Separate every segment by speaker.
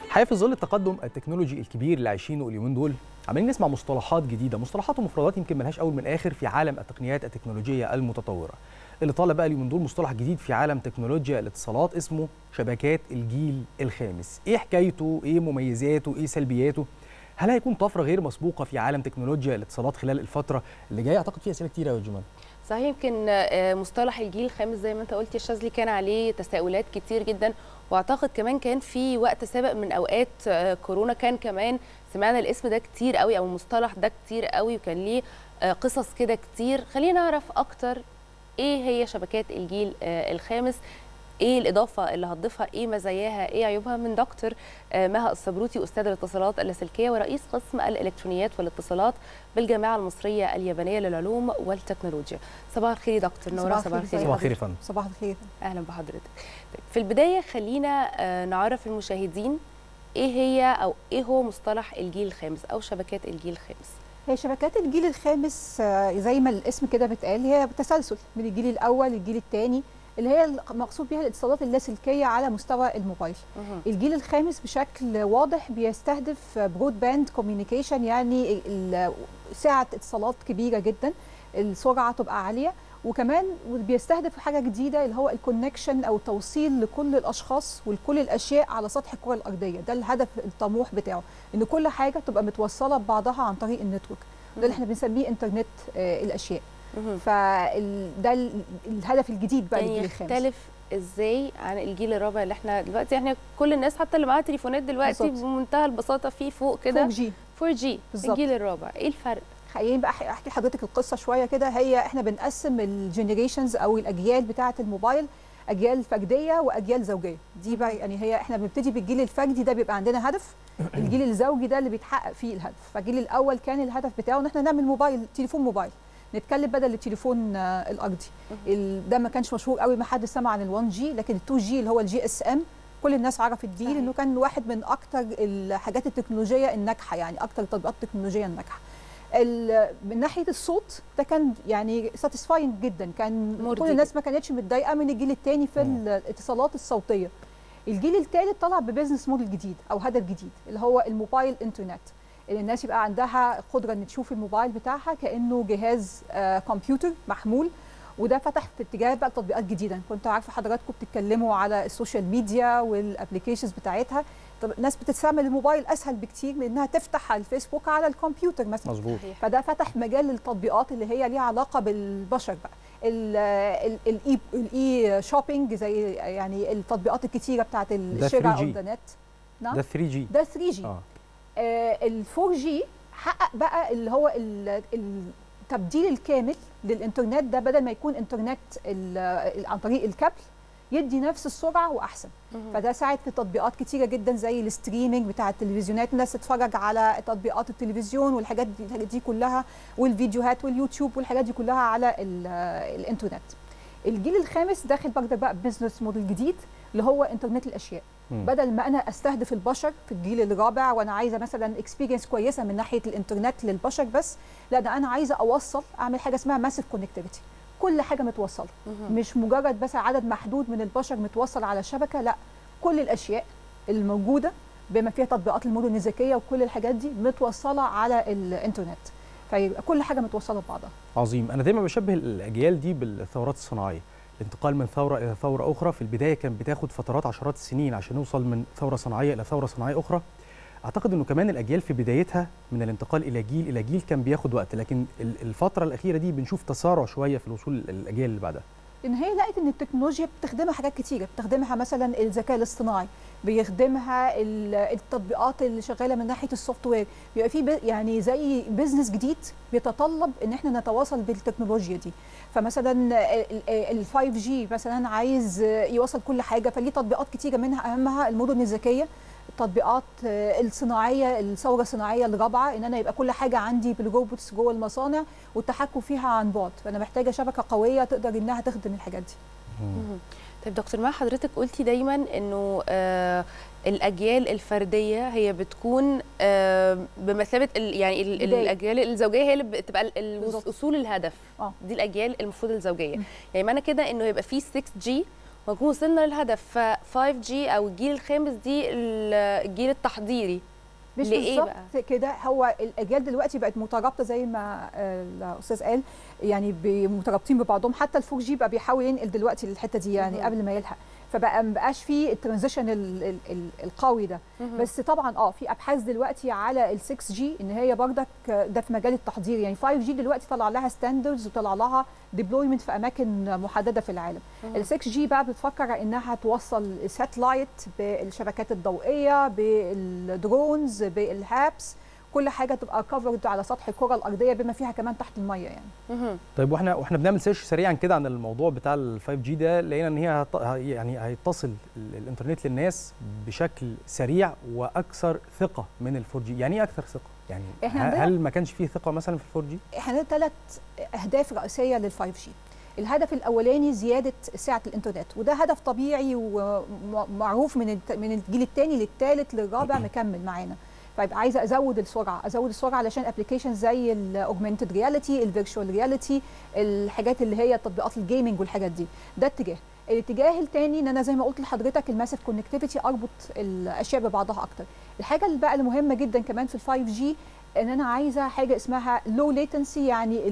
Speaker 1: الحقيقه في ظل التقدم التكنولوجي الكبير اللي عايشينه اليومين دول عمالين نسمع مصطلحات جديده، مصطلحات ومفردات يمكن ملهاش اول من اخر في عالم التقنيات التكنولوجيه المتطوره. اللي طالع بقى اليومين دول مصطلح جديد في عالم تكنولوجيا الاتصالات اسمه شبكات الجيل الخامس. ايه حكايته؟ ايه مميزاته؟ ايه سلبياته؟ هل هيكون طفره غير مسبوقه في عالم تكنولوجيا الاتصالات خلال الفتره اللي جايه؟ اعتقد فيها اسئله كتير قوي يا جمال.
Speaker 2: صحيح، يمكن مصطلح الجيل الخامس زي ما انت قلت يا شاذلي كان عليه تساؤلات كتير جدا، واعتقد كمان كان في وقت سابق من اوقات كورونا كان كمان سمعنا الاسم ده كتير قوي او المصطلح ده كتير قوي، وكان ليه قصص كده كتير. خلينا نعرف اكتر ايه هي شبكات الجيل الخامس، ايه الاضافه اللي هتضيفها، ايه مزاياها، ايه عيوبها، من دكتور مها الصبروتي، استاذ الاتصالات اللاسلكيه ورئيس قسم الالكترونيات والاتصالات بالجامعه المصريه اليابانيه للعلوم والتكنولوجيا. صباح الخير يا دكتور نورا.
Speaker 3: صباح الخير.
Speaker 1: صباح الخير يا فندم.
Speaker 3: صباح الخير.
Speaker 2: اهلا بحضرتك. في البدايه خلينا نعرف المشاهدين ايه هي او ايه هو مصطلح الجيل الخامس او شبكات الجيل الخامس.
Speaker 3: هي شبكات الجيل الخامس زي ما الاسم كده بتقال، هي تسلسل من الجيل الاول للجيل الثاني، اللي هي المقصود بها الاتصالات اللاسلكيه على مستوى الموبايل. الجيل الخامس بشكل واضح بيستهدف برود باند كوميونيكيشن، يعني سعه اتصالات كبيره جدا، السرعه تبقى عاليه، وكمان بيستهدف حاجه جديده اللي هو الكونكشن او التوصيل لكل الاشخاص ولكل الاشياء على سطح الكره الارضيه. ده الهدف الطموح بتاعه، ان كل حاجه تبقى متوصله ببعضها عن طريق النتورك. ده اللي احنا بنسميه انترنت الاشياء. فده الهدف الجديد بقى للجيل الخامس.
Speaker 2: يختلف ازاي عن الجيل الرابع اللي احنا دلوقتي؟ احنا كل الناس حتى اللي معاها تليفونات دلوقتي بالزبط. بمنتهى البساطه في فوق كده 4G. الجيل الرابع ايه الفرق؟
Speaker 3: خليني بقى احكي لحضرتك القصه شويه كده. هي احنا بنقسم الجنريشنز او الاجيال بتاعه الموبايل اجيال فرديه واجيال زوجيه. دي بقى يعني هي احنا بنبتدي بالجيل الفردي، ده بيبقى عندنا هدف. الجيل الزوجي ده اللي بيتحقق فيه الهدف. فالجيل الاول كان الهدف بتاعه ان احنا نعمل موبايل، تليفون موبايل، نتكلم بدل التليفون الارضي. ده ما كانش مشهور قوي، ما حد سمع عن ال1G، لكن ال2G اللي هو الجي اس ام كل الناس عرفت بيه، لانه كان واحد من اكثر الحاجات التكنولوجيه الناجحه، يعني اكثر التطبيقات التكنولوجيه الناجحه. من ناحيه الصوت ده كان يعني ساتيسفاينج جدا، كان كل الناس ما كانتش متضايقه من الجيل الثاني في الاتصالات الصوتيه. الجيل الثالث طلع ببزنس موديل جديد او هدف جديد اللي هو الموبايل انترنت، اللي الناس يبقى عندها قدره ان تشوف الموبايل بتاعها كانه جهاز كمبيوتر محمول. وده فتح في اتجاه بقى تطبيقات جديده. كنت عارفه حضراتكم بتتكلموا على السوشيال ميديا والابلكيشنز بتاعتها. طب الناس بتستعمل الموبايل اسهل بكتير من انها تفتح على الفيسبوك على الكمبيوتر مثلا.
Speaker 1: مظبوط.
Speaker 3: فده فتح مجال للتطبيقات اللي هي ليها علاقه بالبشر بقى، الاي شوبينج، زي يعني التطبيقات الكتيره بتاعت الشراء او النت.
Speaker 1: نعم، ده 3G.
Speaker 3: ده 3G. ال4G حقق بقى اللي هو التبديل الكامل للانترنت ده، بدل ما يكون انترنت عن طريق الكابل يدي نفس السرعه واحسن. فده ساعد في تطبيقات كتيره جدا زي الستريمينج بتاع التلفزيونات، الناس تتفرج على تطبيقات التلفزيون والحاجات دي كلها، والفيديوهات واليوتيوب والحاجات دي كلها على الانترنت. الجيل الخامس داخل برضه بقى بزنس موديل جديد اللي هو انترنت الاشياء. بدل ما انا استهدف البشر في الجيل الرابع وانا عايزه مثلا اكسبيرينس كويسه من ناحيه الانترنت للبشر بس، لا ده انا عايزه اوصل، اعمل حاجه اسمها ماسيف كونكتيفيتي، كل حاجه متوصله، مش مجرد بس عدد محدود من البشر متوصل على الشبكه، لا كل الاشياء الموجوده بما فيها تطبيقات المدن الذكيه وكل الحاجات دي متوصله على الانترنت، فيبقى كل حاجه متوصله ببعضها.
Speaker 1: عظيم. انا دايما بشبه الاجيال دي بالثورات الصناعيه، الانتقال من ثوره الى ثوره اخرى. في البدايه كان بتاخد فترات عشرات السنين عشان نوصل من ثوره صناعيه الى ثوره صناعيه اخرى. اعتقد انه كمان الاجيال في بدايتها من الانتقال الى جيل الى جيل كان بياخد وقت، لكن الفتره الاخيره دي بنشوف تسارع شويه في الوصول للاجيال اللي بعدها.
Speaker 3: ان هي لقت ان التكنولوجيا بتخدمها حاجات كتيره، بتخدمها مثلا الذكاء الاصطناعي، بيخدمها التطبيقات اللي شغاله من ناحيه السوفت وير، بيبقى في يعني زي بزنس جديد بيتطلب ان احنا نتواصل بالتكنولوجيا دي. فمثلا ال5G مثلا عايز يوصل كل حاجه، فليه تطبيقات كتيره منها اهمها المدن الذكيه، التطبيقات الصناعيه، الثوره الصناعيه الرابعه، ان انا يبقى كل حاجه عندي بالروبوتس جوه المصانع والتحكم فيها عن بعد، فانا محتاجه شبكه قويه تقدر انها تخدم الحاجات دي.
Speaker 2: طيب دكتور مها، حضرتك قلتي دايما انه الاجيال الفرديه هي بتكون بمثابه يعني الاجيال الزوجيه هي اللي بتبقى اصول الهدف. دي الاجيال المفروض الزوجيه. يعني معنى كده انه يبقى في 6G ونكون وصلنا للهدف. ف 5G او الجيل الخامس دي الجيل التحضيري
Speaker 3: مش بالظبط كده. هو الاجيال دلوقتي بقت مترابطه زي ما الاستاذ قال، يعني مترابطين ببعضهم. حتى الفور جي بقى بيحاول ينقل دلوقتي للحته دي يعني قبل ما يلحق، فبقى ما بقاش فيه الترانزيشن القوي ده. بس طبعا في ابحاث دلوقتي على ال 6 جي ان هي برضك ده في مجال التحضير. يعني 5 جي دلوقتي طلع لها ستاندردز وطلع لها ديبلويمنت في اماكن محدده في العالم. ال 6 جي بقى بتفكر انها توصل ساتلايت بالشبكات الضوئيه، بالدرونز، بالهابس، كل حاجه تبقى كفرد على سطح الكره الارضيه بما فيها كمان تحت الميه يعني.
Speaker 1: طيب واحنا بنعمل سيرش سريعا كده عن الموضوع بتاع ال 5 جي ده، لقينا ان هي يعني هيتصل الانترنت للناس بشكل سريع واكثر ثقه من ال 4 جي. يعني ايه اكثر ثقه؟ يعني هل ما كانش فيه ثقه مثلا في ال 4 جي؟
Speaker 3: احنا عندنا 3 اهداف رئيسيه لل 5 جي. الهدف الاولاني زياده سعه الانترنت، وده هدف طبيعي ومعروف من الجيل الثاني للثالث للرابع مكمل معانا. طيب عايزه ازود السرعه علشان ابلكيشن زي الاوجمانتد رياليتي، الفيرتشوال رياليتي، الحاجات اللي هي تطبيقات الجيمنج والحاجات دي. ده اتجاه. الاتجاه الثاني ان انا زي ما قلت لحضرتك الماسيف كونكتيفيتي، اربط الاشياء ببعضها اكتر. الحاجه اللي بقى المهمه جدا كمان في ال 5 جي ان انا عايزه حاجه اسمها لو ليتنسي، يعني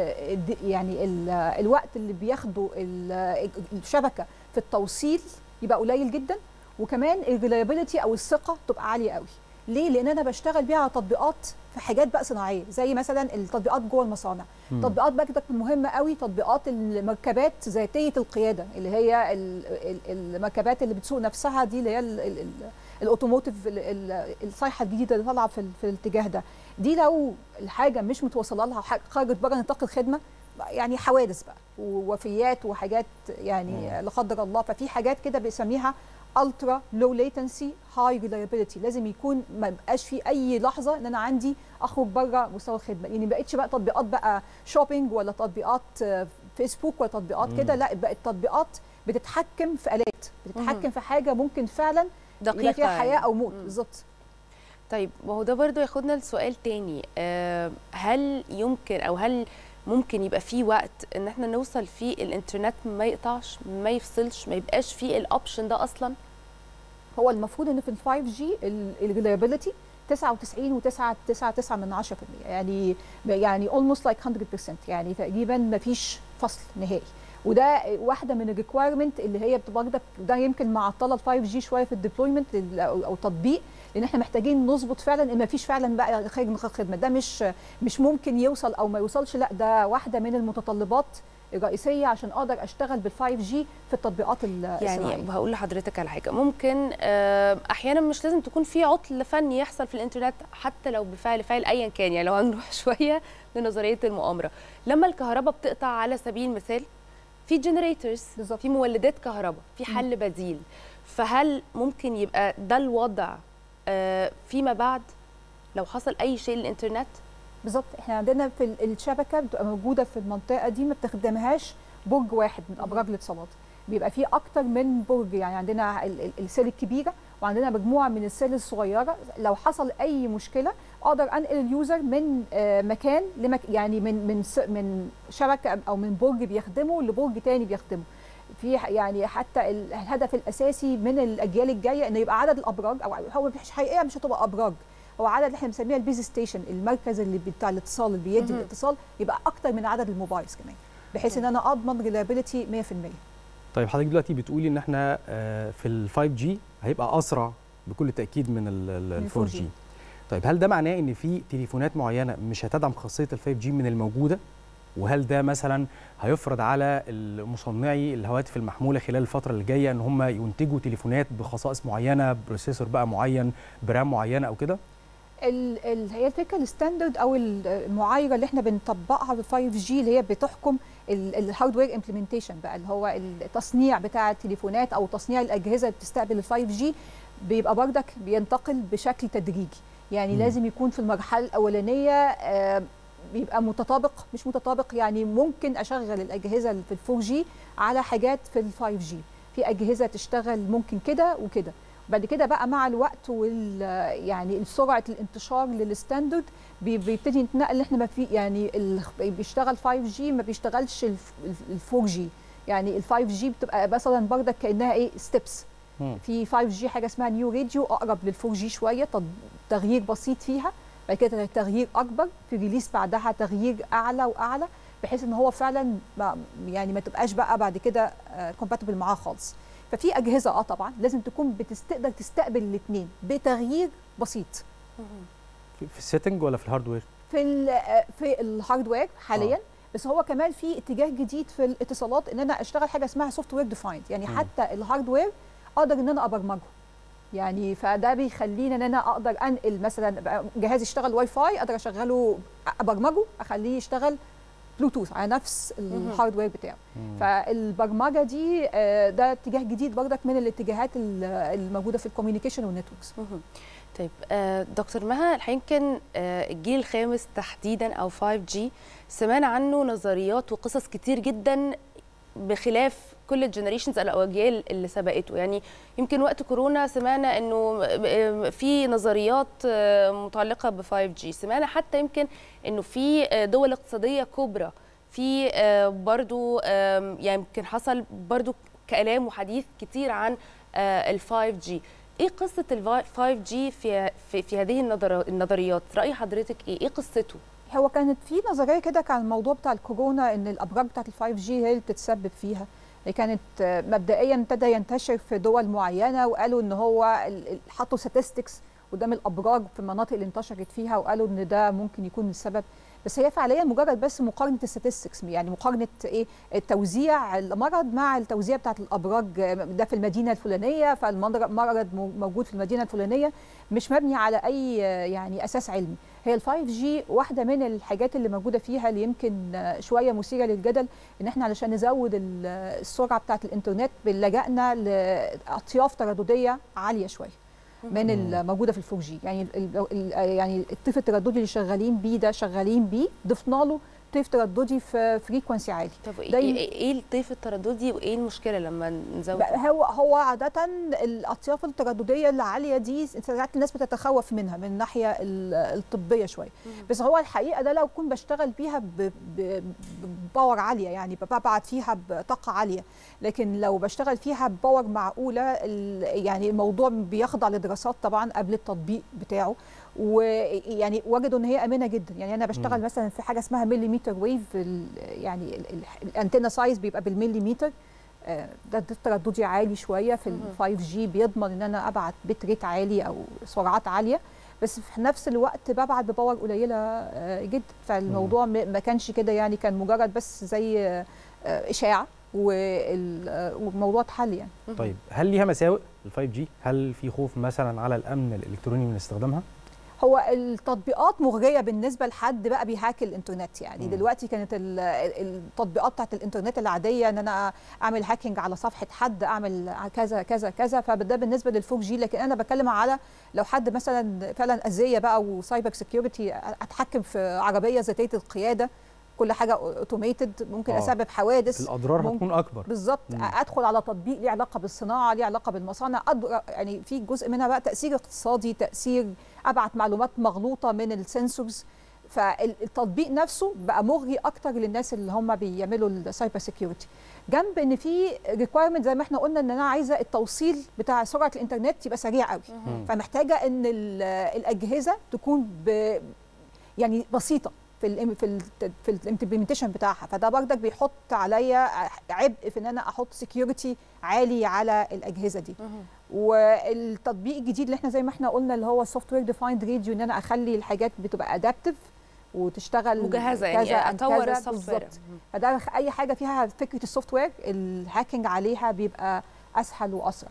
Speaker 3: الوقت اللي بياخده الشبكه في التوصيل يبقى قليل جدا، وكمان الريلايبيليتي او الثقه تبقى عاليه قوي. ليه؟ لان انا بشتغل بيها على تطبيقات في حاجات بقى صناعيه، زي مثلا التطبيقات جوه المصانع. تطبيقات بقى مهمه قوي، تطبيقات المركبات ذاتيه القياده، اللي هي المركبات اللي بتسوق نفسها دي، اللي هي الاوتوموتيف، الصيحه الجديده اللي طالعه في الاتجاه ده. دي لو الحاجه مش متوصله لها، خرجت بره نطاق الخدمه، يعني حوادث بقى ووفيات وحاجات يعني لا قدر الله. ففي حاجات كده بيسميها الترا لو ليتنسي هاي ريلايبيليتي، لازم يكون ما بقاش في اي لحظه ان انا عندي اخرج بره مستوى الخدمه. يعني ما بقتش بقى تطبيقات بقى شوبينج ولا تطبيقات فيسبوك ولا تطبيقات كده، لا بقت تطبيقات بتتحكم في الات، بتتحكم في حاجه ممكن فعلا
Speaker 2: دقيقه
Speaker 3: فيها حياه او موت بالظبط.
Speaker 2: طيب وهو ده برضو ياخدنا لسؤال تاني، هل يمكن او هل ممكن يبقى في وقت ان احنا نوصل فيه الانترنت ما يقطعش، ما يفصلش، ما يبقاش فيه الاوبشن ده اصلا؟
Speaker 3: هو المفروض ان في ال 5 جي الريلايبيليتي 99.999%، يعني almost like 100%، يعني تقريبا ما فيش فصل نهائي. وده واحده من الريكوايرمنت اللي هي برضك ده يمكن معطله ال 5 جي شويه في الديبلويمنت او التطبيق، لان احنا محتاجين نظبط فعلا ان ما فيش فعلا بقى خارج نطاق الخدمه. ده مش ممكن يوصل او ما يوصلش، لا ده واحده من المتطلبات الرئيسيه عشان اقدر اشتغل بال 5 جي في التطبيقات الصناعيه.
Speaker 2: يعني هقول لحضرتك على حاجه، ممكن احيانا مش لازم تكون في عطل فني يحصل في الانترنت، حتى لو بفعل فاعل ايا كان. يعني لو هنروح شويه لنظريه المؤامره، لما الكهرباء بتقطع على سبيل المثال، في جنريتورز، في مولدات كهرباء، في حل بديل. فهل ممكن يبقى ده الوضع فيما بعد لو حصل اي شيء للانترنت؟
Speaker 3: بالظبط. احنا عندنا في الشبكه بتبقى موجوده في المنطقه دي، ما بتخدمهاش برج واحد من ابراج الاتصالات، بيبقى فيه اكتر من برج. يعني عندنا السيل الكبيره وعندنا مجموعه من السيل الصغيره. لو حصل اي مشكله اقدر انقل اليوزر من مكان يعني من شبكه او من برج بيخدمه لبرج تاني بيخدمه. في يعني حتى الهدف الاساسي من الاجيال الجايه ان يبقى عدد الابراج، او هو مش حقيقه مش هتبقى ابراج، هو عدد اللي احنا بنسميها البيز ستيشن، المركز اللي بتاع الاتصال اللي بيدي الاتصال، يبقى اكتر من عدد الموبايلز كمان، بحيث ان انا اضمن ريلايبيليتي 100%.
Speaker 1: طيب حضرتك دلوقتي بتقولي ان احنا في ال 5 جي هيبقى اسرع بكل تاكيد من ال 4 جي. طيب هل ده معناه ان في تليفونات معينه مش هتدعم خاصيه ال 5 جي من الموجوده؟ وهل ده مثلا هيفرض على مصنعي الهواتف المحموله خلال الفتره اللي جايه ان هم ينتجوا تليفونات بخصائص معينه، بروسيسور بقى معين، برام معينه او كده؟
Speaker 3: هي الفكره الستاندرد او المعايره اللي احنا بنطبقها في 5 جي اللي هي بتحكم الهاردوير امبلمنتيشن بقى، اللي هو التصنيع بتاع التليفونات او تصنيع الاجهزه اللي بتستقبل ال 5 جي، بيبقى بردك بينتقل بشكل تدريجي. يعني لازم يكون في المرحله الاولانيه بيبقى متطابق، مش متطابق يعني ممكن اشغل الاجهزه في ال 4 جي على حاجات في ال 5 جي، في اجهزه تشتغل ممكن كده وكده. بعد كده بقى مع الوقت يعني سرعه الانتشار للستاندرد بيبتدي يتنقل. احنا ما في يعني بيشتغل 5 جي ما بيشتغلش ال 4 جي، يعني ال 5G بتبقى مثلا بردك كانها ايه ستيبس. في 5G حاجه اسمها نيو راديو اقرب لل 4G شويه، تغيير بسيط فيها، بعد كده تغيير اكبر في ريليس بعدها تغيير اعلى واعلى، بحيث ان هو فعلا ما تبقاش بقى بعد كده كومباتبل معاه خالص. ففي اجهزه طبعا لازم تكون بتقدر تستقبل الاثنين بتغيير بسيط.
Speaker 1: في السيتنج ولا في الهاردوير؟
Speaker 3: في الهاردوير حاليا. بس هو كمان في اتجاه جديد في الاتصالات ان انا اشتغل حاجه اسمها سوفت وير ديفايند، يعني حتى الهاردوير اقدر ان انا ابرمجه. يعني فده بيخليني ان انا اقدر انقل مثلا جهاز يشتغل واي فاي اقدر اشغله ابرمجه اخليه يشتغل بلوتوث على نفس الهاردوير بتاعه. فالبرمجه دي ده اتجاه جديد برضك من الاتجاهات الموجوده في الكوميونيكيشن والنتوركس.
Speaker 2: طيب دكتور مها، الحقيقه يمكن الجيل الخامس تحديدا او 5G سمعنا عنه نظريات وقصص كتير جدا بخلاف كل الجنريشنز او الاجيال اللي سبقته. يعني يمكن وقت كورونا سمعنا انه في نظريات متعلقه ب 5G، سمعنا حتى يمكن انه في دول اقتصاديه كبرى في برضو يعني يمكن حصل برضو كلام وحديث كتير عن ال 5G. ايه قصه ال 5G في هذه النظريات؟ راي حضرتك ايه قصته؟
Speaker 3: هو كانت في نظريه كده كان الموضوع بتاع الكورونا ان الابراج بتاعت ال 5G هي اللي بتتسبب فيها. كانت مبدئيا ابتدى ينتشر في دول معينه وقالوا ان هو حطوا statistics قدام الابراج في المناطق اللي انتشرت فيها وقالوا ان ده ممكن يكون السبب. بس هي فعليا مجرد بس مقارنه الستاتستكس، يعني مقارنه ايه توزيع المرض مع التوزيع بتاعت الابراج. ده في المدينه الفلانيه، فالمرض موجود في المدينه الفلانيه، مش مبني على اي يعني اساس علمي. هي ال 5G واحده من الحاجات اللي موجوده فيها اللي يمكن شويه مثيره للجدل، ان احنا علشان نزود السرعه بتاعت الانترنت لجأنا لاطياف تردديه عاليه شويه من الموجوده في الفور جي. يعني الطيف الترددي اللي شغالين بيه ضفنا له طيف ترددي في فريكونسي عالي.
Speaker 2: طب ايه الطيف الترددي وايه المشكله لما نزود؟
Speaker 3: هو عاده الاطياف التردديه العاليه دي ساعات الناس بتتخوف منها من الناحيه الطبيه شويه، بس هو الحقيقه ده لو كنت بشتغل بيها بباور عاليه، يعني ببعت فيها بطاقه عاليه، لكن لو بشتغل فيها بباور معقوله يعني الموضوع بيخضع لدراسات طبعا قبل التطبيق بتاعه، ويعني وجدوا ان هي امنه جدا. يعني انا بشتغل مثلا في حاجه اسمها مليمتر ويف، يعني الانتنه سايز بيبقى بالمليمتر، ده ترددي عالي شويه في ال 5G بيضمن ان انا ابعت بت ريت عالي او سرعات عاليه، بس في نفس الوقت ببعت بباور قليله جدا. فالموضوع ما كانش كده، يعني كان مجرد بس زي اشاعه والموضوع اتحل يعني.
Speaker 1: طيب هل ليها مساوئ ال 5G؟ هل في خوف مثلا على الامن الالكتروني من استخدامها؟
Speaker 3: هو التطبيقات مغريه بالنسبه لحد بقى بيهاك الانترنت. يعني دلوقتي كانت التطبيقات بتاعت الانترنت العاديه ان انا اعمل هاكينج على صفحه حد، اعمل كذا كذا كذا، فده بالنسبه للفور جي. لكن انا بتكلم على لو حد مثلا فعلا اذيه بقى وسايبر سكيورتي، اتحكم في عربيه ذاتيه القياده، كل حاجه اوتوميتد، ممكن اسبب حوادث،
Speaker 1: الاضرار هتكون اكبر.
Speaker 3: بالظبط. ادخل على تطبيق ليه علاقه بالصناعه، ليه علاقه بالمصانع، يعني في جزء منها بقى تاثير اقتصادي، تاثير ابعت معلومات مغلوطه من السنسورز. فالتطبيق نفسه بقى مغري اكتر للناس اللي هم بيعملوا السايبر سيكيورتي، جنب ان في ريكوايرمنت زي ما احنا قلنا ان انا عايزه التوصيل بتاع سرعه الانترنت يبقى سريع قوي. فمحتاجه ان الاجهزه تكون يعني بسيطه في الامبلمنتيشن بتاعها. فده برضك بيحط عليا عبء في ان انا احط سكيورتي عالي على الاجهزه دي. والتطبيق الجديد اللي احنا زي ما احنا قلنا اللي هو السوفت وير ديفايند راديو، ان انا اخلي الحاجات بتبقى ادابتيف وتشتغل
Speaker 2: مجهزه، يعني اطور السوفت وير.
Speaker 3: فده اي حاجه فيها فكره السوفت وير الهاكينج عليها بيبقى اسهل واسرع.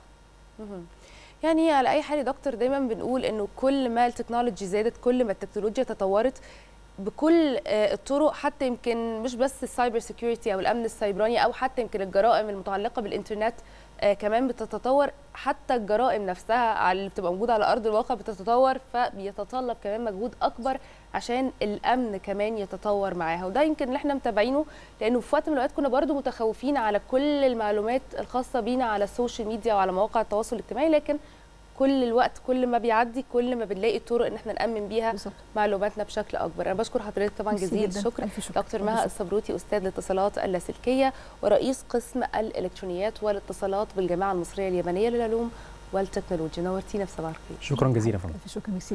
Speaker 2: يعني على اي حال يا دكتور دايما بنقول انه كل ما التكنولوجي زادت، كل ما التكنولوجيا تطورت بكل الطرق، حتى يمكن مش بس السايبر سيكيورتي او الامن السيبراني، او حتى يمكن الجرائم المتعلقه بالانترنت كمان بتتطور، حتى الجرائم نفسها اللي بتبقى موجوده على ارض الواقع بتتطور، فبيتطلب كمان مجهود اكبر عشان الامن كمان يتطور معاها. وده يمكن اللي احنا متابعينه، لانه في وقت من الاوقات كنا برضو متخوفين على كل المعلومات الخاصه بينا على السوشيال ميديا وعلى مواقع التواصل الاجتماعي، لكن كل الوقت كل ما بيعدي كل ما بنلاقي طرق ان احنا نامن بيها
Speaker 3: بالظبط.
Speaker 2: معلوماتنا بشكل اكبر. انا بشكر حضرتك طبعا جزيل الشكر دكتور مها الصبروتي، استاذ الاتصالات اللاسلكيه ورئيس قسم الالكترونيات والاتصالات بالجامعه المصريه اليابانيه للعلوم والتكنولوجيا. نورتينا في صباح الخير.
Speaker 1: شكرا جزيلا فندم.
Speaker 3: شكرا.